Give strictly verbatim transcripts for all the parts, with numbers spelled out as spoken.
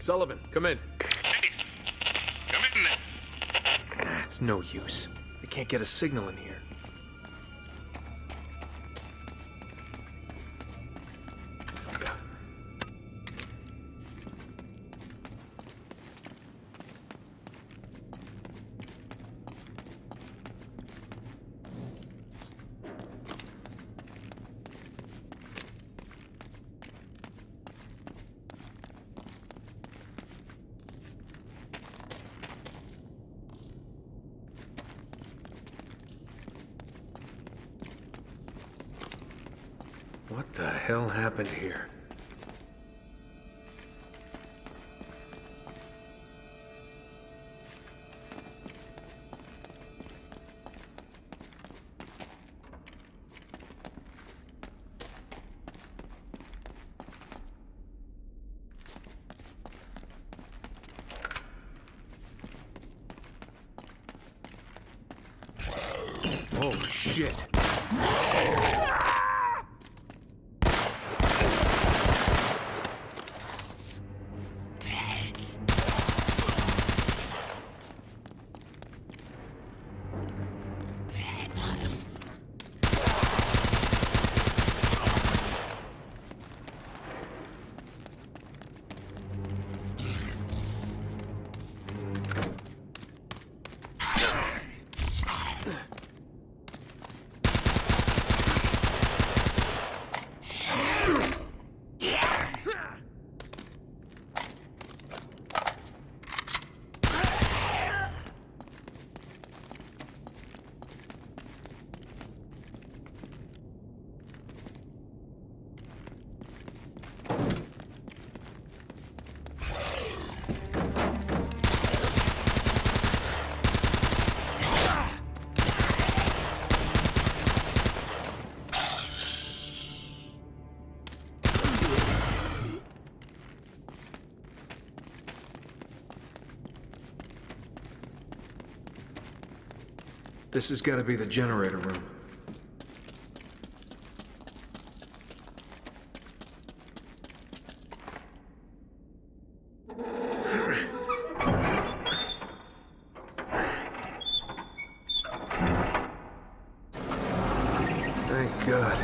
Sullivan, come in. Hey, come in there. Nah, it's no use. I can't get a signal in here. What the hell happened here? Oh, shit. This has got to be the generator room. Thank God.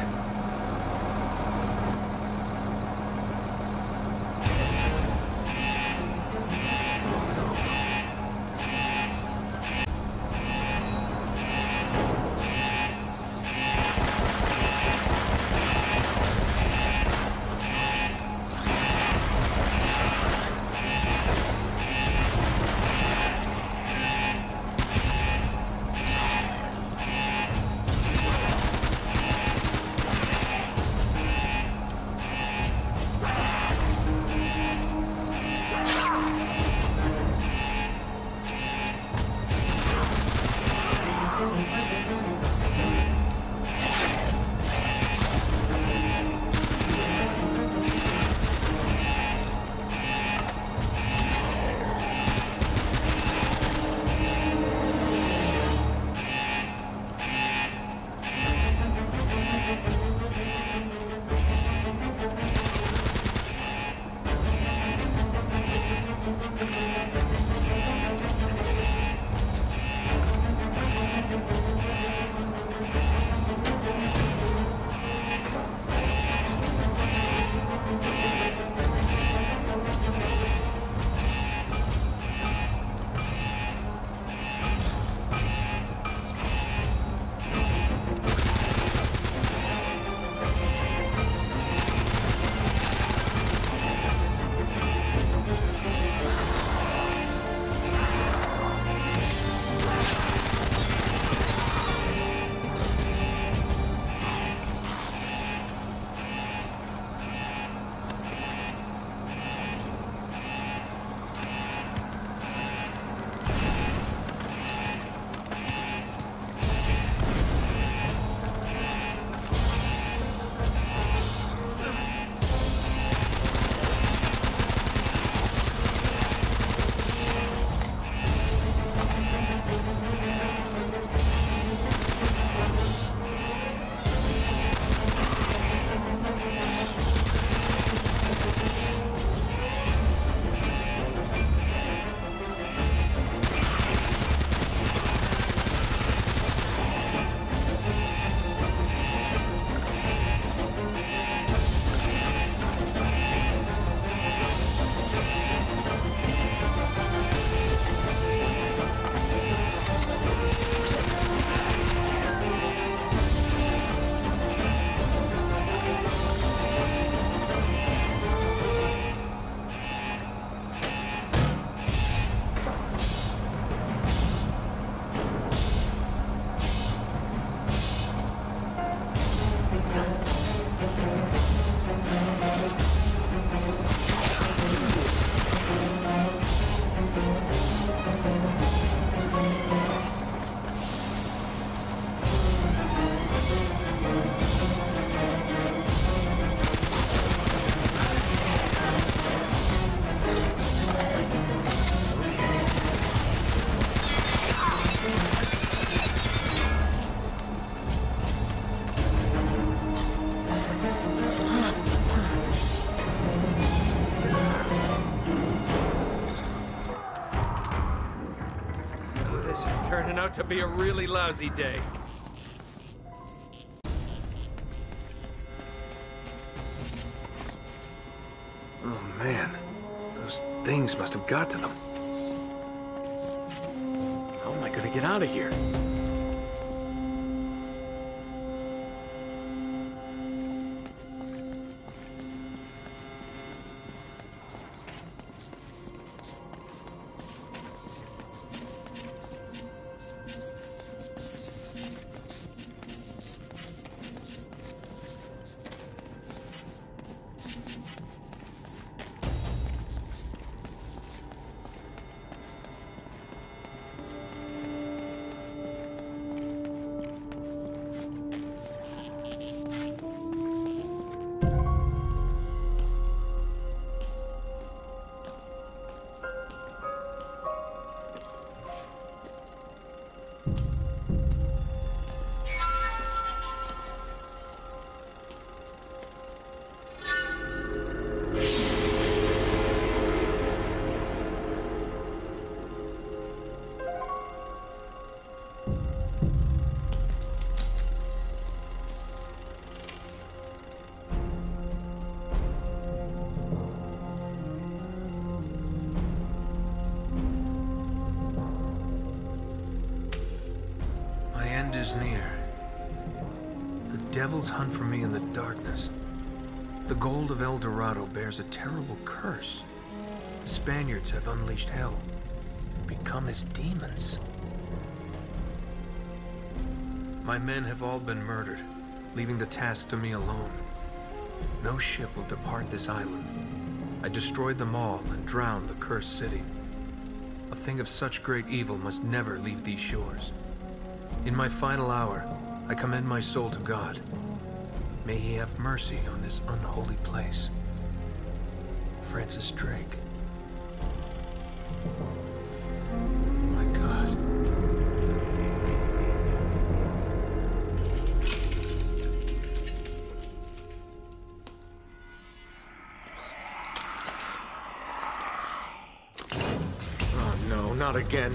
out to be a really lousy day. Oh man, those things must have got to them. How am I gonna get out of here? Is near. The devils hunt for me in the darkness. The gold of El Dorado bears a terrible curse. The Spaniards have unleashed hell, become as demons. My men have all been murdered, leaving the task to me alone. No ship will depart this island. I destroyed them all and drowned the cursed city. A thing of such great evil must never leave these shores. In my final hour, I commend my soul to God. May he have mercy on this unholy place. Francis Drake. My God. Oh no, not again.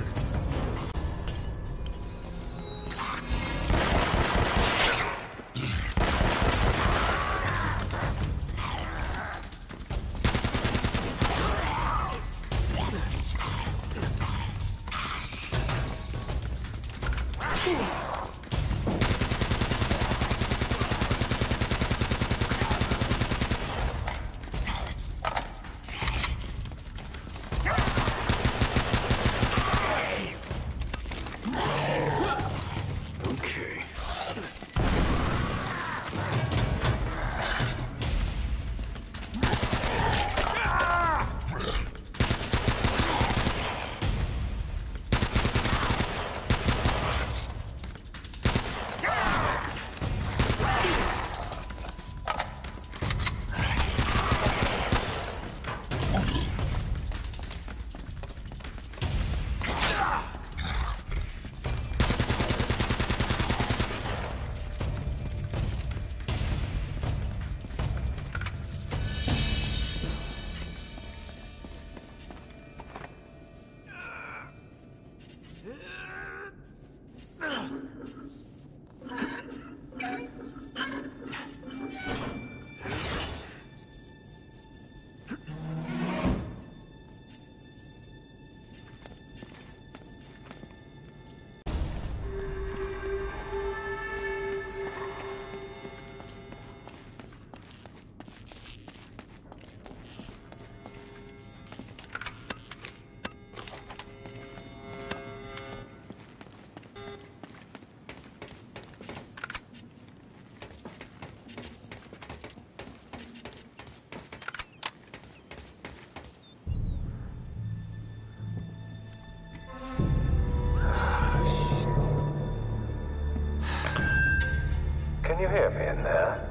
Can you hear me in there?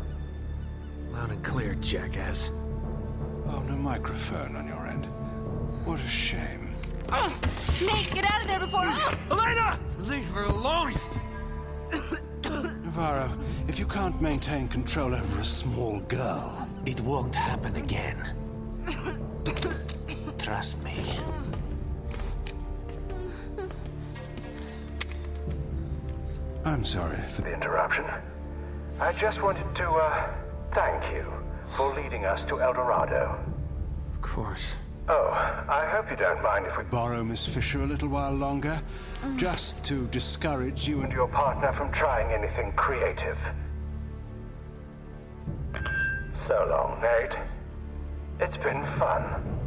Loud and clear, jackass. Oh, no microphone on your end. What a shame. Oh, Nate, get out of there before... Oh! Elena! Leave her alone! Navarro, if you can't maintain control over a small girl, It won't happen again. Trust me. I'm sorry for the interruption. I just wanted to, uh, thank you for leading us to El Dorado. Of course. Oh, I hope you don't mind if we borrow Miss Fisher a little while longer, just to discourage you and and your partner from trying anything creative. So long, Nate. It's been fun.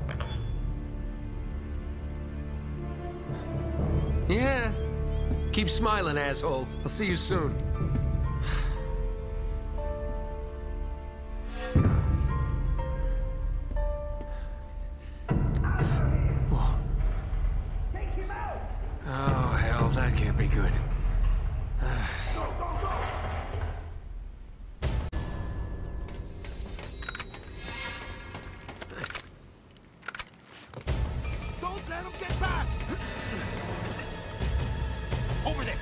Yeah. Keep smiling, asshole. I'll see you soon. Oh, hell, that can't be good. Don't let him get past! Over there!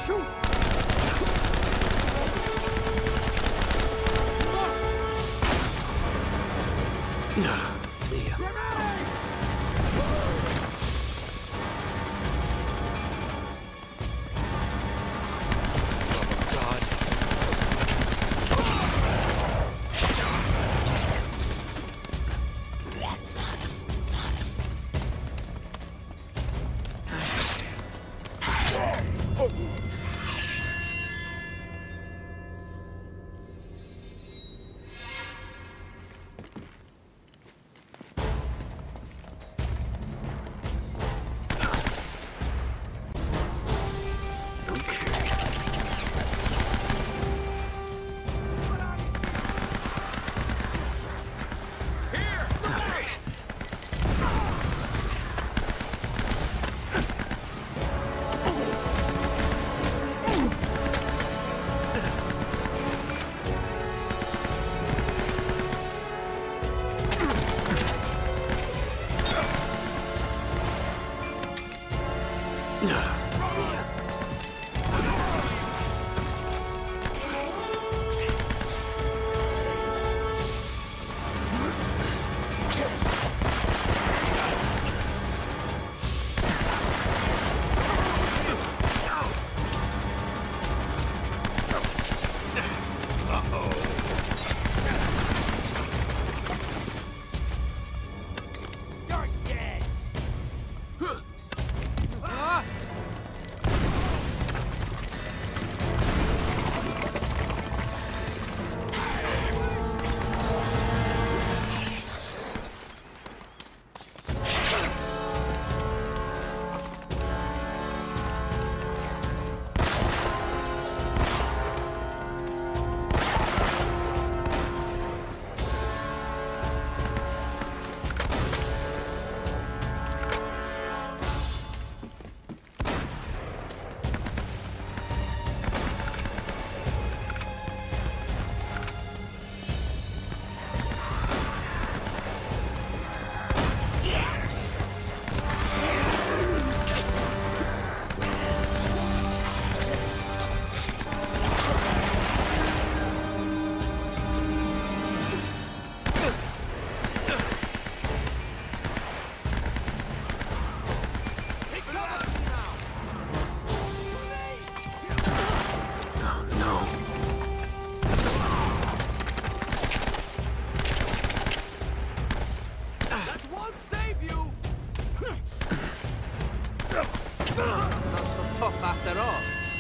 Shoot! See ya. After all.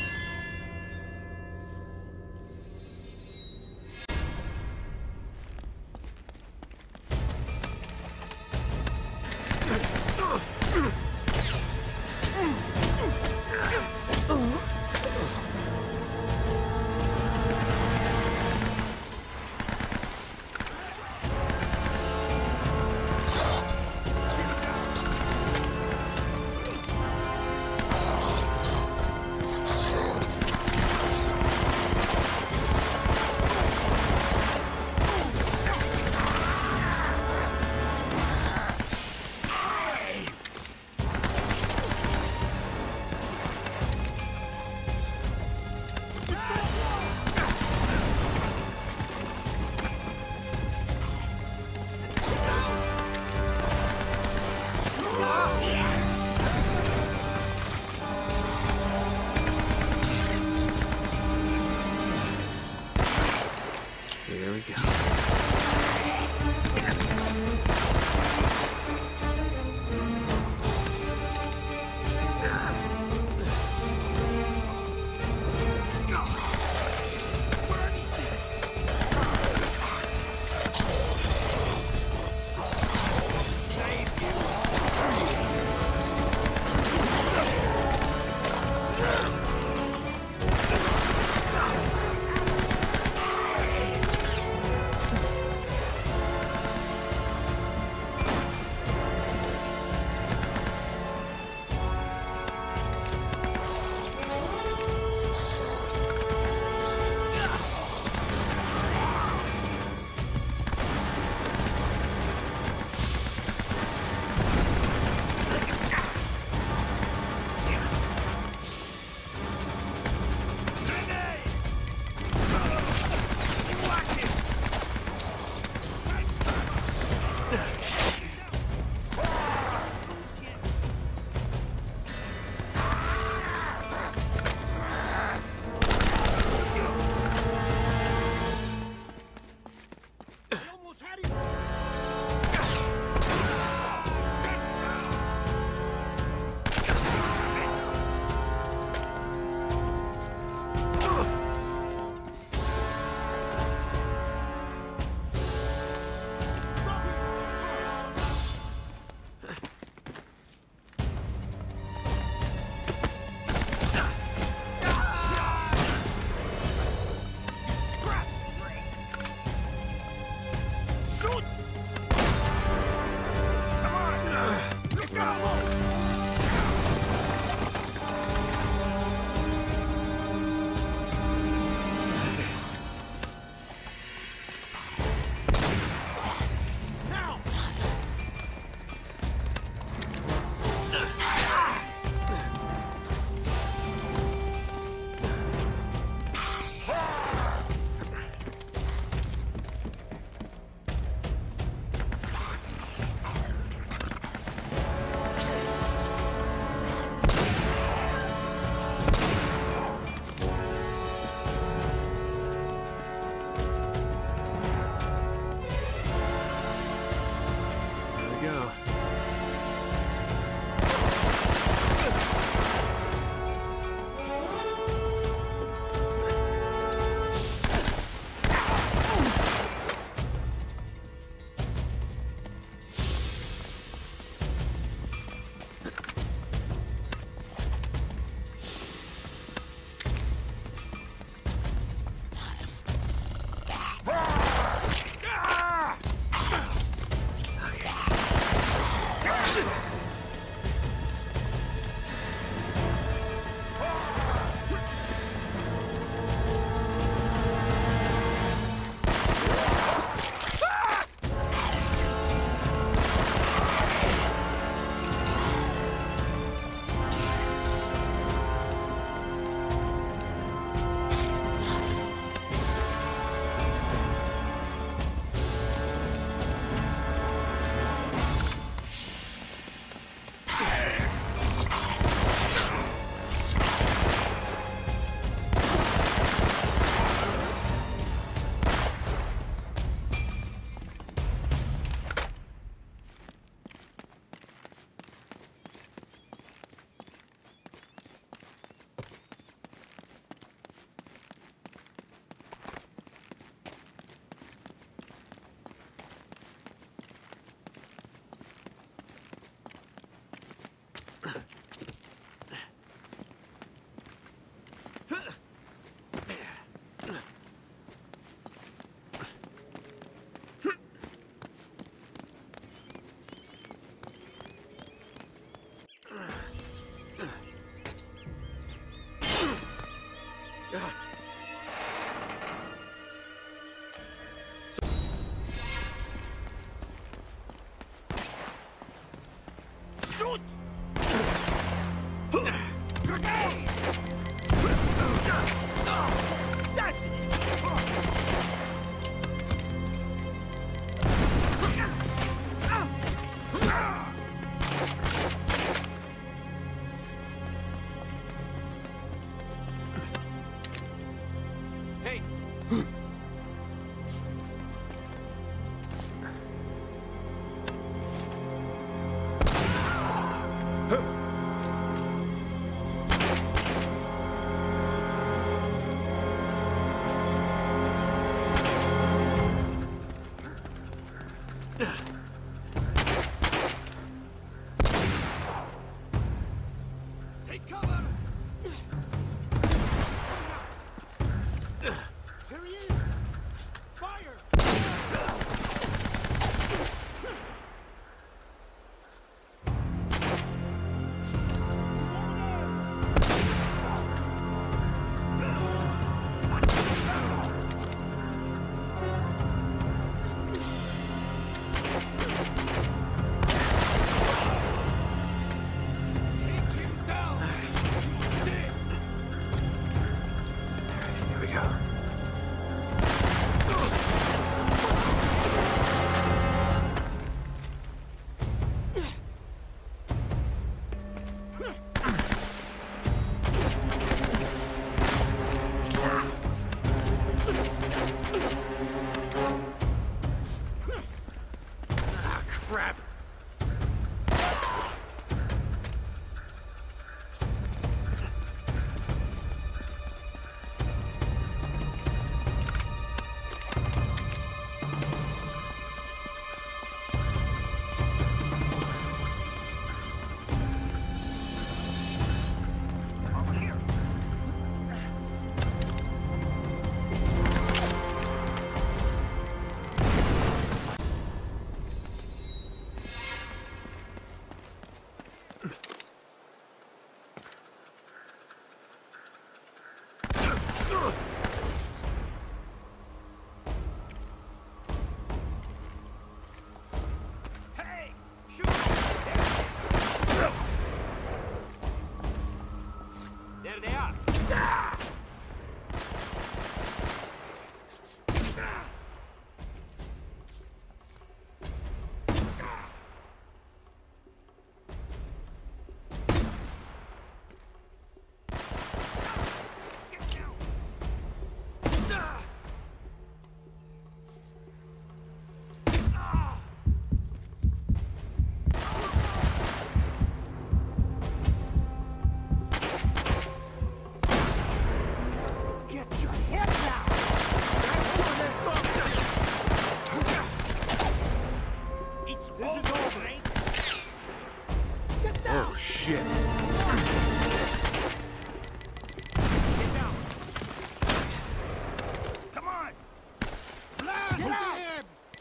Here we go. Shoot! Grenade! That's it! Hey! Take cover! Here he is! Fire! Take him down! Dead! Here we go. Ah, crap! Over here! Hey! Shoot! There they are! Get down! Get your head down! It's this is over, eh? Get down! Oh, shit. Get down! Come on! Blast him!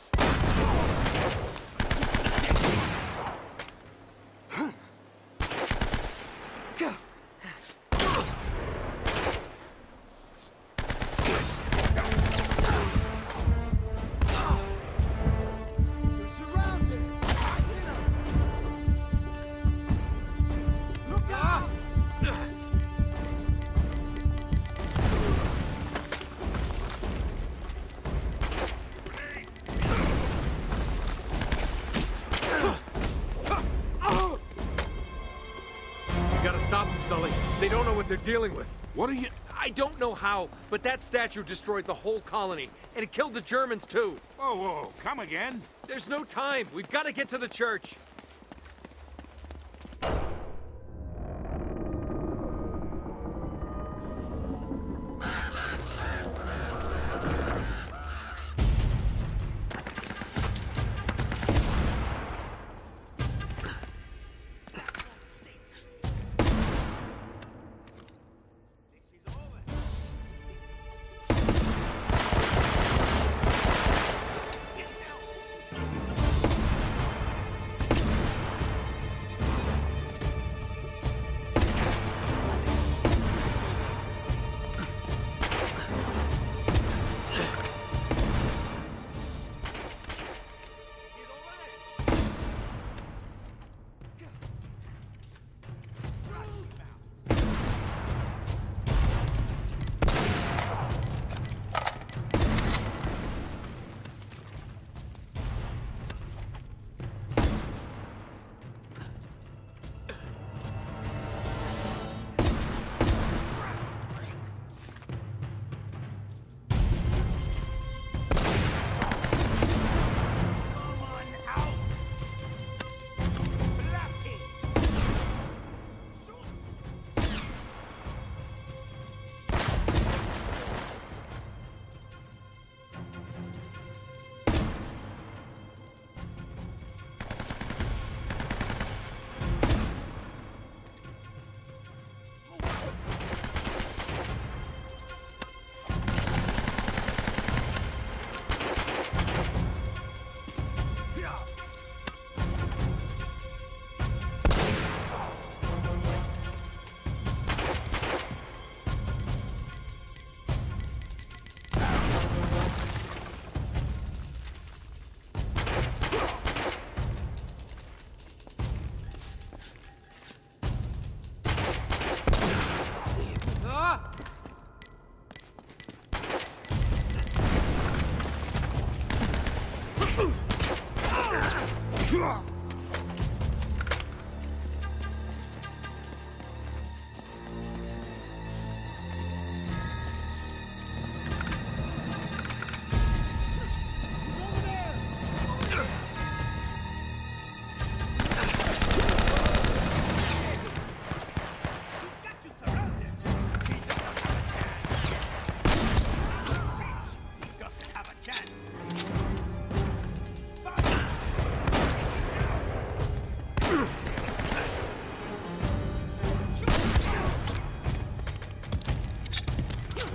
You're surrounded! Hit him! Look out! You gotta stop them, Sully. They don't know what they're dealing with. What are you... I don't know how, but that statue destroyed the whole colony, and it killed the Germans, too. Whoa, whoa, come again? There's no time. We've got to get to the church.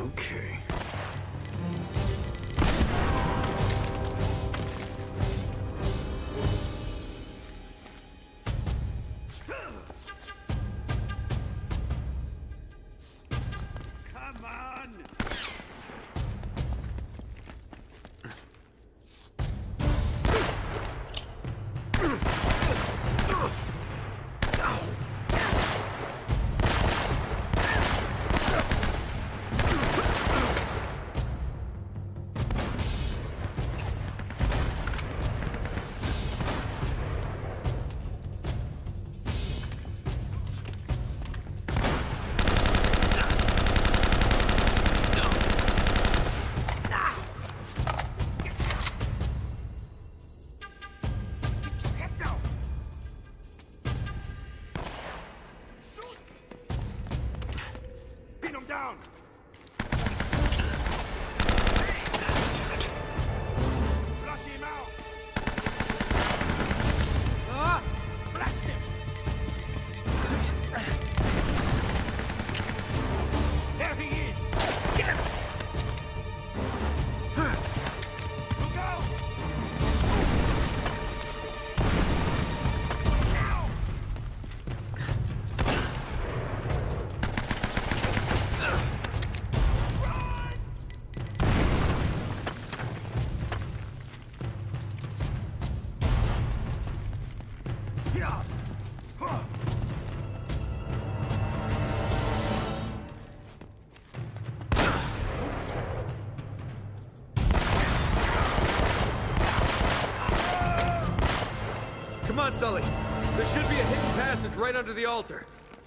Okay. Come on! Down! Flush him out! Ah! Blast him! There he is! Get him! Look out! Now! Come on, Sully. There should be a hidden passage right under the altar.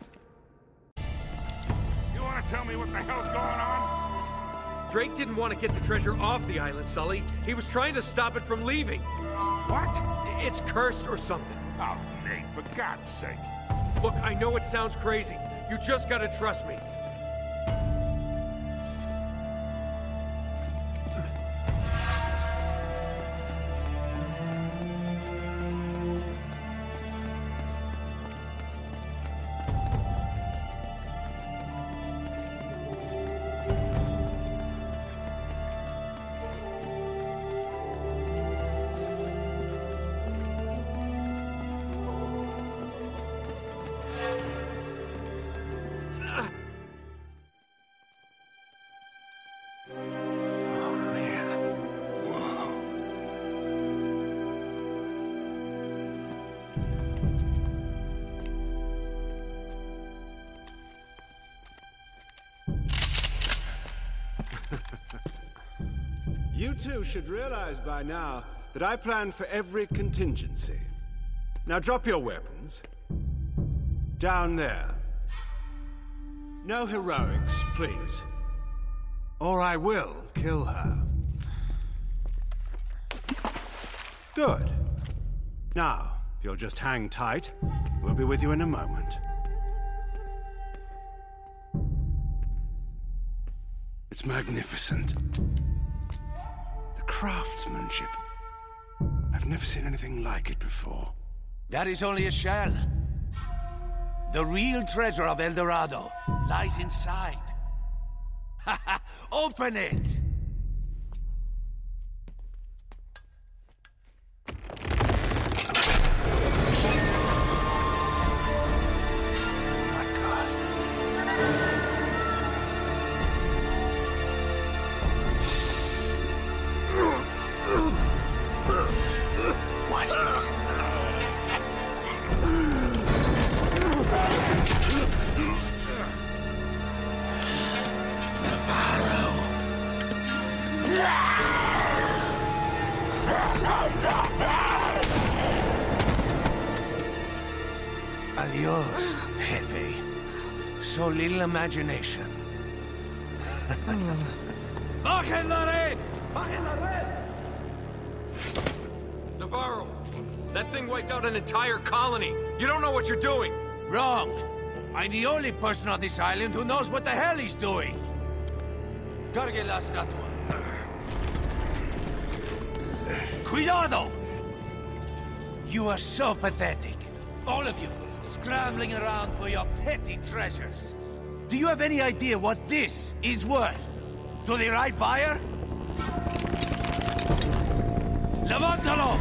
You want to tell me what the hell's going on? Drake didn't want to get the treasure off the island, Sully. He was trying to stop it from leaving. What? It's cursed or something. Oh, Nate, for God's sake. Look, I know it sounds crazy. You just gotta trust me. You two should realize by now that I plan for every contingency. Now drop your weapons. Down there. No heroics, please. Or I will kill her. Good. Now, if you'll just hang tight, we'll be with you in a moment. It's magnificent. The craftsmanship. I've never seen anything like it before. That is only a shell. The real treasure of El Dorado lies inside. Open it! Watch this. Navarro. Adios, Jefe. So little imagination. Bajen la red! Bajen la red! Navarro, that thing wiped out an entire colony. You don't know what you're doing. Wrong. I'm the only person on this island who knows what the hell he's doing. Cargue la estatua. Cuidado! You are so pathetic. All of you, scrambling around for your petty treasures. Do you have any idea what this is worth? To the right buyer? Levántalo!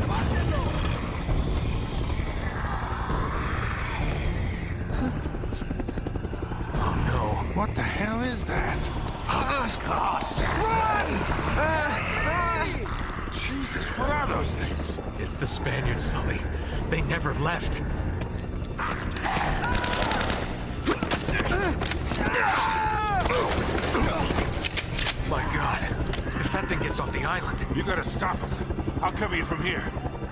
Oh no. What the hell is that? Oh, God! Jesus, what are those things? It's the Spaniards, Sully. They never left. My God. If that thing gets off the island... You gotta stop him. I'll cover you from here.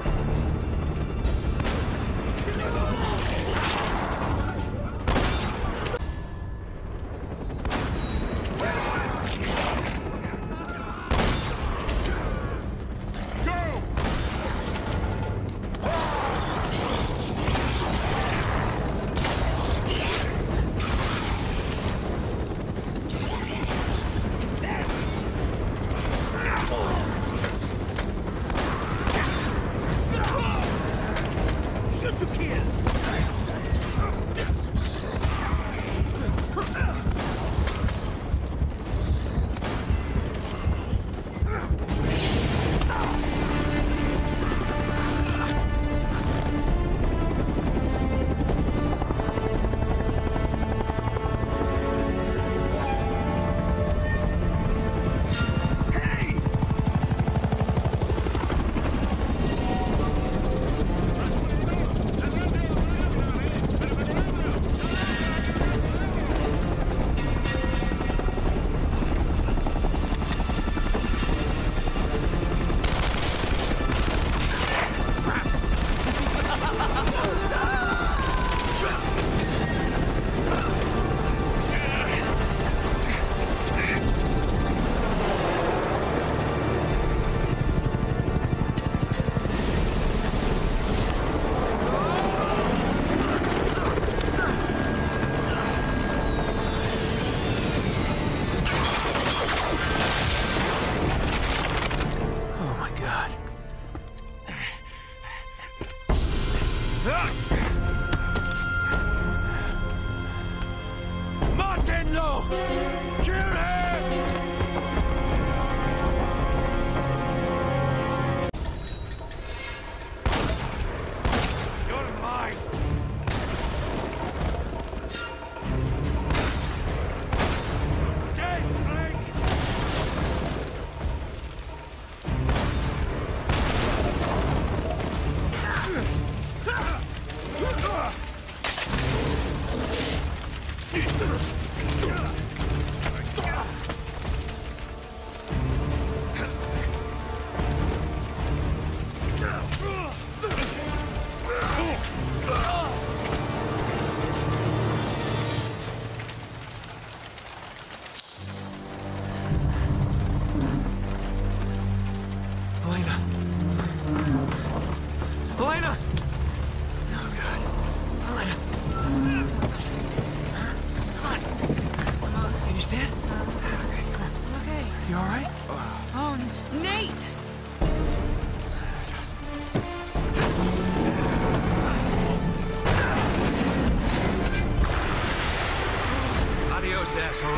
Asshole.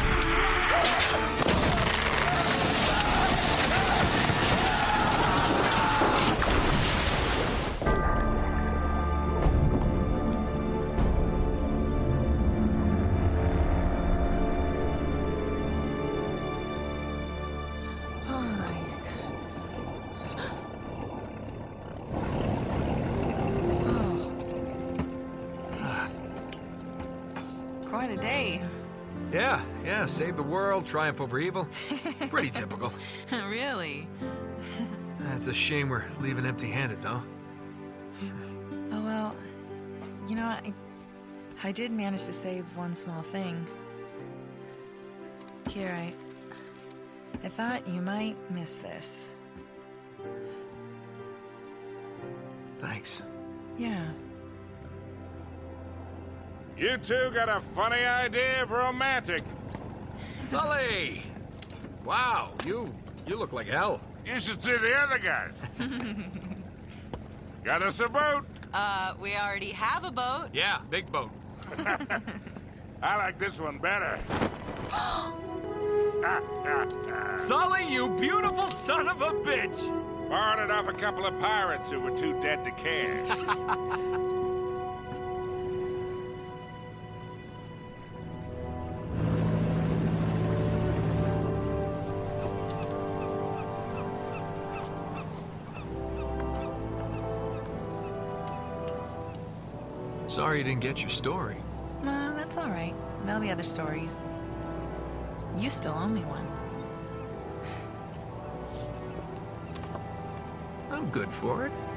Quite a day. Yeah, yeah, save the world, triumph over evil. Pretty typical. Really? It's a shame we're leaving empty-handed, though. Oh, well, you know, I, I did manage to save one small thing. Here, I... I thought you might miss this. Thanks. Yeah. You two got a funny idea of romantic. Sully! Wow, you you look like hell. You should see the other guys. Got us a boat. Uh, we already have a boat. Yeah, big boat. I like this one better. Ah, Sully, you beautiful son of a bitch! Borrowed it off a couple of pirates who were too dead to cash. Sorry you didn't get your story. Well, that's all right. There'll be other stories. You still owe me one. I'm good for it.